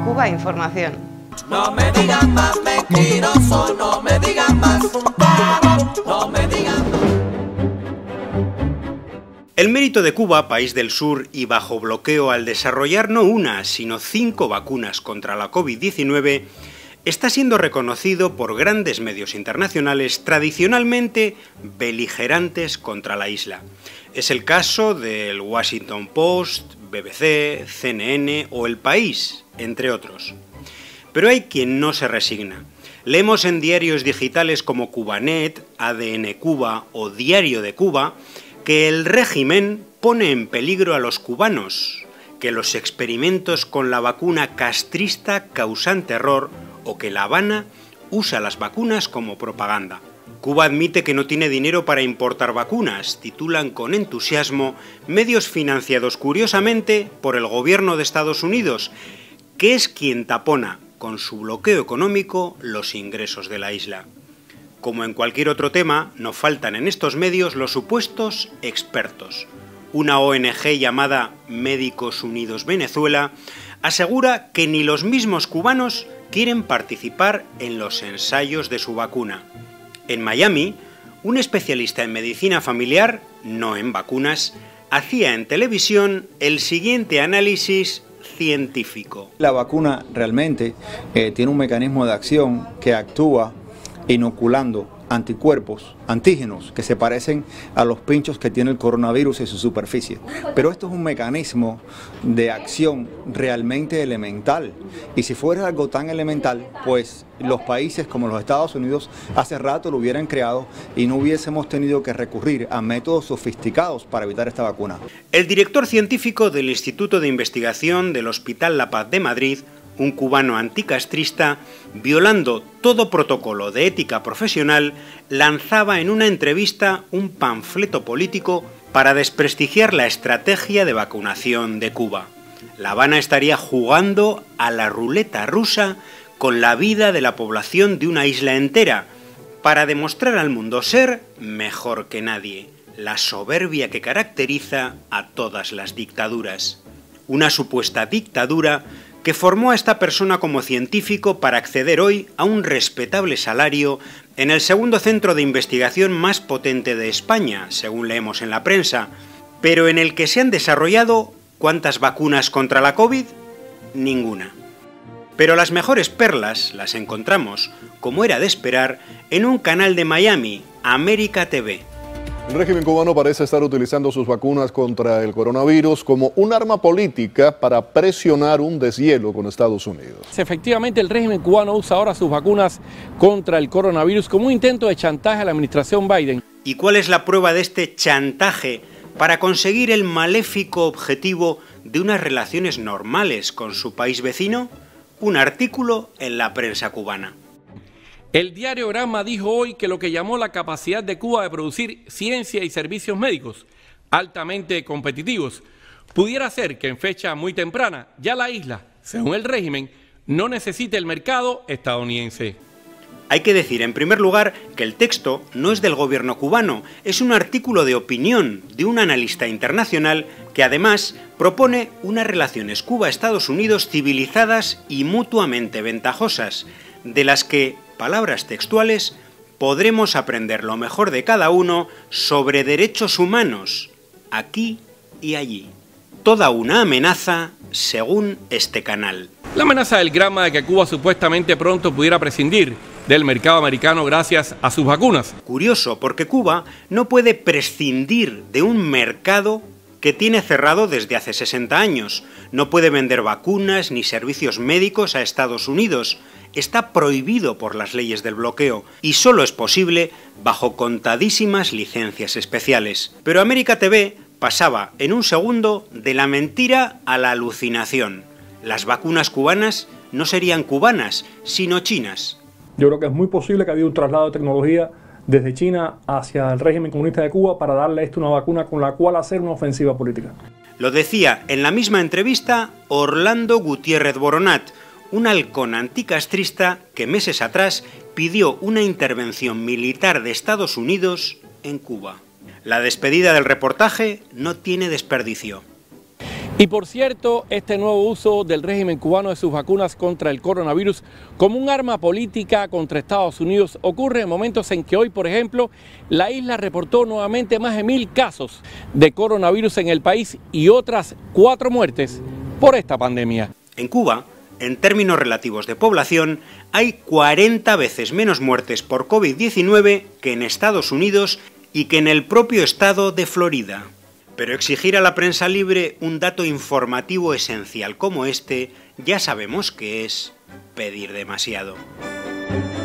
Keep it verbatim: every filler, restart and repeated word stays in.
Cuba Información. No me digan más mentiroso, no me digan más, no me digan más. El mérito de Cuba, país del sur y bajo bloqueo al desarrollar no una, sino cinco vacunas contra la COVID diecinueve, está siendo reconocido por grandes medios internacionales tradicionalmente beligerantes contra la isla. Es el caso del Washington Post, B B C, C N N o El País, entre otros. Pero hay quien no se resigna. Leemos en diarios digitales como Cubanet, A D N Cuba o Diario de Cuba que el régimen pone en peligro a los cubanos, que los experimentos con la vacuna castrista causan terror o que La Habana usa las vacunas como propaganda. Cuba admite que no tiene dinero para importar vacunas, titulan con entusiasmo medios financiados curiosamente por el gobierno de Estados Unidos, que es quien tapona con su bloqueo económico los ingresos de la isla. Como en cualquier otro tema, no faltan en estos medios los supuestos expertos. Una O N G llamada Médicos Unidos Venezuela asegura que ni los mismos cubanos quieren participar en los ensayos de su vacuna. En Miami, un especialista en medicina familiar, no en vacunas, hacía en televisión el siguiente análisis científico. La vacuna realmente eh, tiene un mecanismo de acción que actúa inoculando anticuerpos, antígenos, que se parecen a los pinchos que tiene el coronavirus en su superficie. Pero esto es un mecanismo de acción realmente elemental. Y si fuera algo tan elemental, pues los países como los Estados Unidos hace rato lo hubieran creado y no hubiésemos tenido que recurrir a métodos sofisticados para evitar esta vacuna. El director científico del Instituto de Investigación del Hospital La Paz de Madrid, un cubano anticastrista, violando todo protocolo de ética profesional, lanzaba en una entrevista un panfleto político para desprestigiar la estrategia de vacunación de Cuba. La Habana estaría jugando a la ruleta rusa con la vida de la población de una isla entera, para demostrar al mundo ser mejor que nadie, la soberbia que caracteriza a todas las dictaduras. Una supuesta dictadura que formó a esta persona como científico para acceder hoy a un respetable salario en el segundo centro de investigación más potente de España, según leemos en la prensa, pero en el que se han desarrollado ¿cuántas vacunas contra la COVID? Ninguna. Pero las mejores perlas las encontramos, como era de esperar, en un canal de Miami, América T V. El régimen cubano parece estar utilizando sus vacunas contra el coronavirus como un arma política para presionar un deshielo con Estados Unidos. Efectivamente, el régimen cubano usa ahora sus vacunas contra el coronavirus como un intento de chantaje a la administración Biden. ¿Y cuál es la prueba de este chantaje para conseguir el maléfico objetivo de unas relaciones normales con su país vecino? Un artículo en la prensa cubana. El diario Granma dijo hoy que lo que llamó la capacidad de Cuba de producir ciencia y servicios médicos altamente competitivos pudiera ser que en fecha muy temprana ya la isla, según el régimen, no necesite el mercado estadounidense. Hay que decir, en primer lugar, que el texto no es del gobierno cubano, es un artículo de opinión de un analista internacional que además propone unas relaciones Cuba-Estados Unidos civilizadas y mutuamente ventajosas, de las que, palabras textuales, podremos aprender lo mejor de cada uno sobre derechos humanos, aquí y allí. Toda una amenaza, según este canal. La amenaza del Granma de que Cuba supuestamente pronto pudiera prescindir del mercado americano gracias a sus vacunas. Curioso, porque Cuba no puede prescindir de un mercado que tiene cerrado desde hace sesenta años. No puede vender vacunas ni servicios médicos a Estados Unidos. Está prohibido por las leyes del bloqueo y solo es posible bajo contadísimas licencias especiales. Pero América T V pasaba en un segundo de la mentira a la alucinación. Las vacunas cubanas no serían cubanas, sino chinas. Yo creo que es muy posible que había un traslado de tecnología desde China hacia el régimen comunista de Cuba para darle a esto una vacuna con la cual hacer una ofensiva política. Lo decía en la misma entrevista Orlando Gutiérrez Boronat, un halcón anticastrista que meses atrás pidió una intervención militar de Estados Unidos en Cuba. La despedida del reportaje no tiene desperdicio. Y por cierto, este nuevo uso del régimen cubano de sus vacunas contra el coronavirus como un arma política contra Estados Unidos ocurre en momentos en que hoy, por ejemplo, la isla reportó nuevamente más de mil casos de coronavirus en el país y otras cuatro muertes por esta pandemia. En Cuba, en términos relativos de población, hay cuarenta veces menos muertes por COVID diecinueve que en Estados Unidos y que en el propio estado de Florida. Pero exigir a la prensa libre un dato informativo esencial como este, ya sabemos que es pedir demasiado.